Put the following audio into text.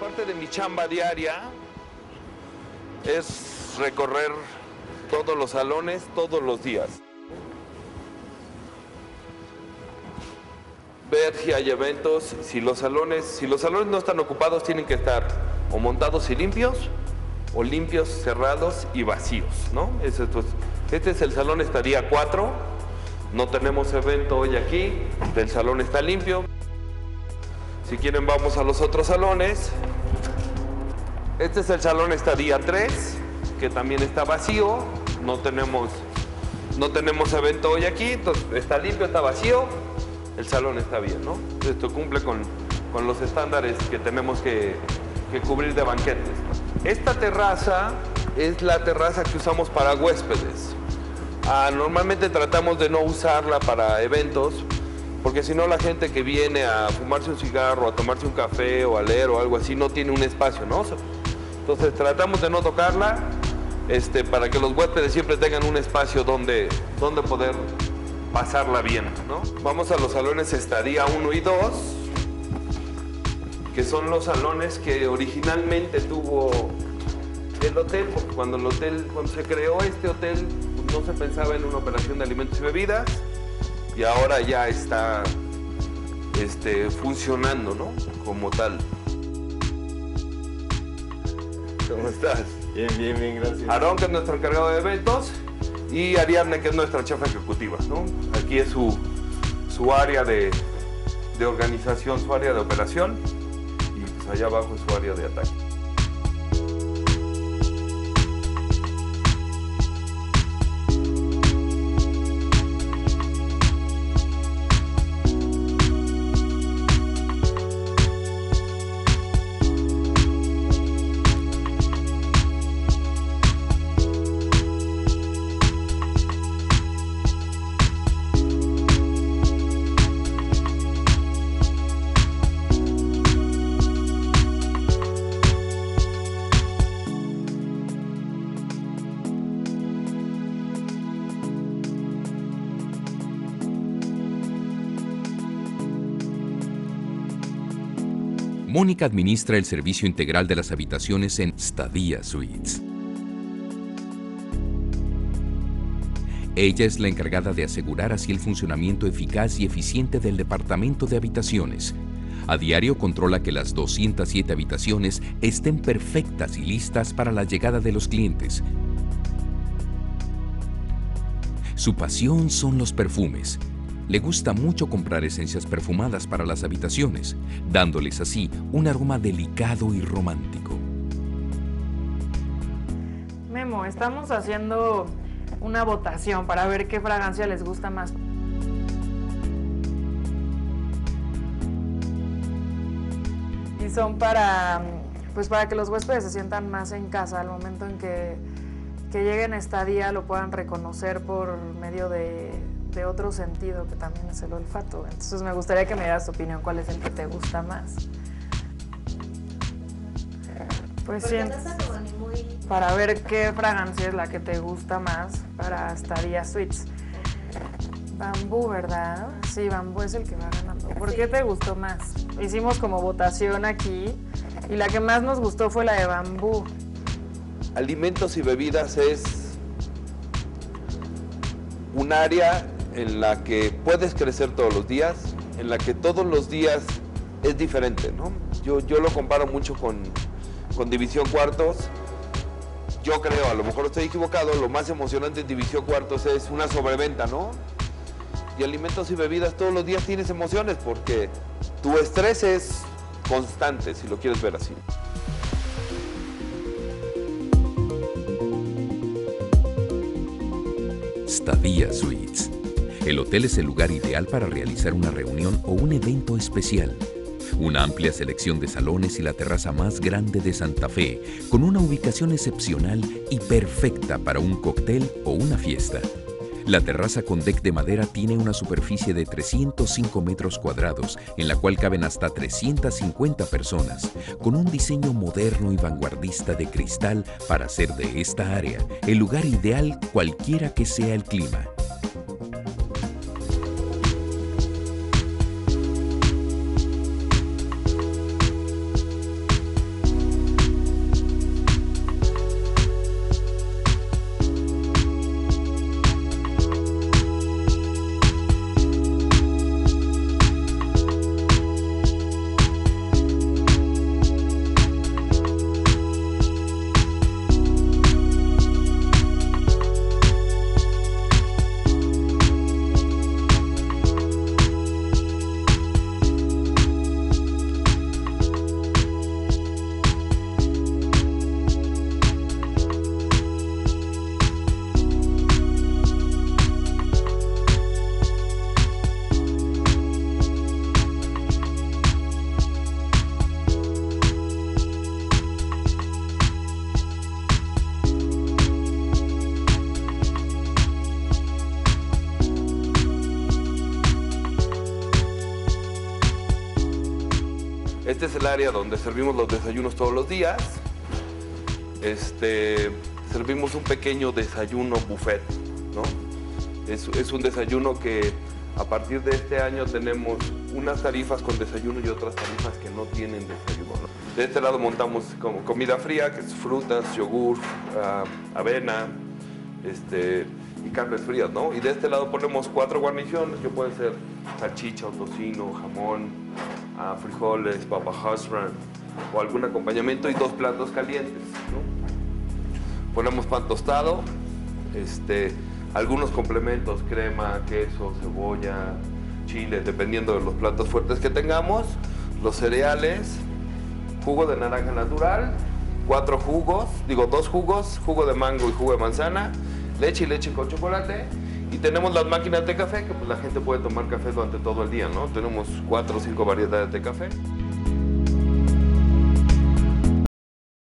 Parte de mi chamba diaria es recorrer todos los salones todos los días. Ver si hay eventos, si los salones no están ocupados, tienen que estar o montados y limpios, o limpios, cerrados y vacíos, ¿no? Este es el salón estadía 4, no tenemos evento hoy aquí, el salón está limpio. Si quieren vamos a los otros salones. Este es el salón estadía 3, que también está vacío, no tenemos evento hoy aquí, entonces está limpio, está vacío. El salón está bien, ¿no? Esto cumple con los estándares que tenemos que cubrir de banquetes. Esta terraza es la terraza que usamos para huéspedes. Normalmente tratamos de no usarla para eventos, porque si no la gente que viene a fumarse un cigarro, a tomarse un café o a leer o algo así, no tiene un espacio, ¿no? Entonces tratamos de no tocarla para que los huéspedes siempre tengan un espacio donde poder pasarla bien, ¿no? Vamos a los salones estadía 1 y 2, que son los salones que originalmente tuvo el hotel, porque cuando se creó este hotel no se pensaba en una operación de alimentos y bebidas, y ahora ya está funcionando, ¿no? Como tal. ¿Cómo estás? Bien, gracias. Aarón, que es nuestro encargado de eventos, y Ariadne, que es nuestra jefa ejecutiva, ¿no? Aquí es su área de organización, su área de operación, y pues allá abajo es su área de ataque. Mónica administra el servicio integral de las habitaciones en Stadía Suites. Ella es la encargada de asegurar así el funcionamiento eficaz y eficiente del departamento de habitaciones. A diario controla que las 207 habitaciones estén perfectas y listas para la llegada de los clientes. Su pasión son los perfumes. Le gusta mucho comprar esencias perfumadas para las habitaciones, dándoles así un aroma delicado y romántico. Memo, estamos haciendo una votación para ver qué fragancia les gusta más. Y son para que los huéspedes se sientan más en casa al momento en que lleguen a estadía, lo puedan reconocer por medio de otro sentido, que también es el olfato. Entonces me gustaría que me dieras tu opinión, ¿cuál es el que te gusta más? Pues sí, para ver qué fragancia es la que te gusta más para Stadía Suites. Bambú, ¿verdad? Sí, Bambú es el que va ganando. ¿Por qué te gustó más? Hicimos como votación aquí y la que más nos gustó fue la de Bambú. Alimentos y bebidas es un área en la que puedes crecer todos los días, en la que todos los días es diferente, ¿no? Yo lo comparo mucho con División Cuartos. Yo creo, a lo mejor estoy equivocado, lo más emocionante en División Cuartos es una sobreventa, ¿no? Y alimentos y bebidas todos los días tienes emociones porque tu estrés es constante, si lo quieres ver así. Stadía Suites. El hotel es el lugar ideal para realizar una reunión o un evento especial. Una amplia selección de salones y la terraza más grande de Santa Fe, con una ubicación excepcional y perfecta para un cóctel o una fiesta. La terraza con deck de madera tiene una superficie de 305 metros cuadrados, en la cual caben hasta 350 personas, con un diseño moderno y vanguardista de cristal para hacer de esta área el lugar ideal cualquiera que sea el clima. Este es el área donde servimos los desayunos todos los días. Servimos un pequeño desayuno buffet, ¿no? Es un desayuno que a partir de este año tenemos unas tarifas con desayuno y otras tarifas que no tienen desayuno, ¿no? De este lado montamos como comida fría, que es frutas, yogur, avena, y carnes frías, ¿no? Y de este lado ponemos 4 guarniciones, que pueden ser salchicha o tocino, jamón, frijoles, papa hash brown o algún acompañamiento y 2 platos calientes, ¿no? Ponemos pan tostado, algunos complementos, crema, queso, cebolla, chile, dependiendo de los platos fuertes que tengamos, los cereales, jugo de naranja natural, 2 jugos, jugo de mango y jugo de manzana, leche y leche con chocolate, y tenemos las máquinas de café, que pues la gente puede tomar café durante todo el día, ¿no? Tenemos 4 o 5 variedades de café.